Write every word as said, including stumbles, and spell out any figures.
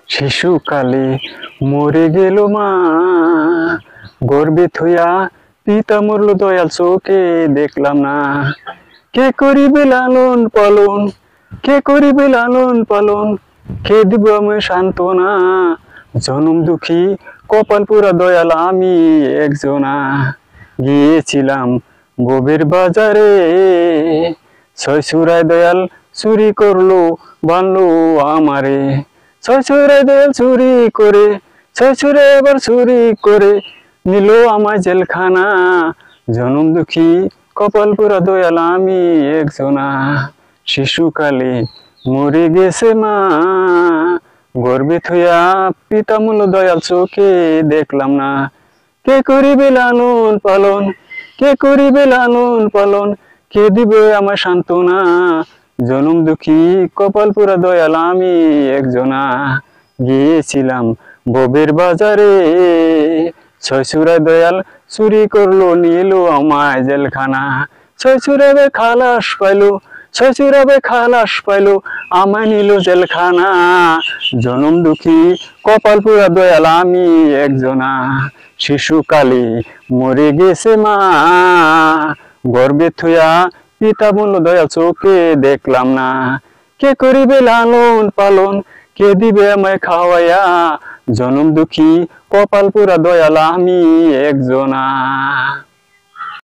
শিশুকালে মরে গেল মা, গর্বে থইয়া পিতা মরল দয়াল চোখে দেখলাম না। কে করিবে লালন পালন, কে করিবে লালন পালন, কে দিব আমি সান্ত্বনা। জনম দুঃখী কপাল পুরা দয়াল আমি একজনা। গিয়েছিলাম গোবের বাজারে, ছয় চুরায় দয়াল চুরি করলো বানলো আমারে। ছয় চুরায় দয়াল চুরি করে, ছয় চুরে এবার চুরি করে নিল আমায় জেলখানা। জনম দুঃখী কপাল পুরা দয়াল আমি একজনা। শিশুকালে মরে গেছে মা, গর্বে থইয়া পিতা মূল দয়াল চোখে দেখলাম না। কে করিবে লালন পালন, কে করিবে লালন পালন, কে দিবে আমার সান্ত্বনা। জনম দুঃখী কপাল পুরা দয়াল আমি একজনা। গিয়েছিলাম ববের বাজারে, ছয় চুরায় দয়াল চুরি করলো নিল আমায় জেলখানা। ছয় চুরাবে খালাস পাইলো, ছয় চুরাবে খালাস পাইলো আমায় নিল জেলখানা। জনম দুঃখী কপাল পুরা দয়াল আমি একজনা। শিশুকালে মরে গেছে মা, গর্বে থইয়া পিতা বলল দয়াল চোখে দেখলাম না। কে করিবে লালন পালন, কে দিবে আমায় খাওয়াইয়া। জনম দুঃখী কপাল পুরা দয়াল আমি একজনা।